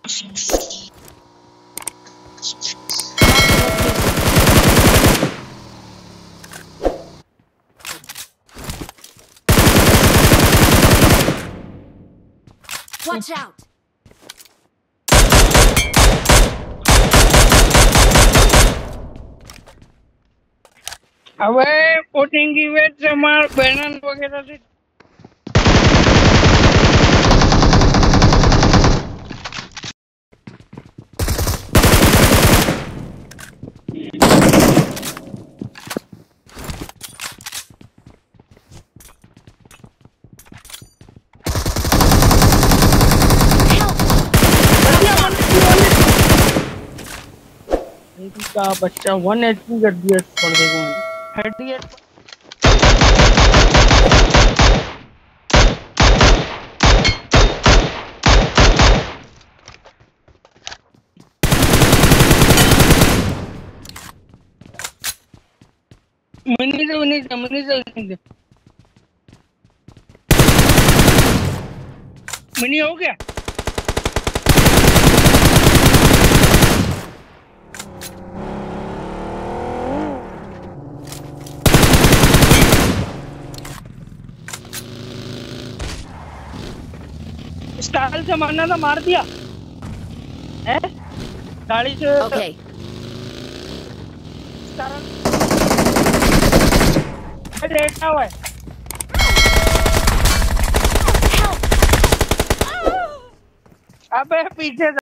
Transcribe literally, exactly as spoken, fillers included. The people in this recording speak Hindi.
Watch out! अबे पोचिंकी वेट से मार बैनर वगैरह से का बच्चा वन एचपी कर दिया पड़ देखो थर्टी एट मनी से मनी से मनी से मनी हो गया स्टाइल से मारना था मार दिया है गाड़ी से ओके लेटा हुआ है अबे पीछे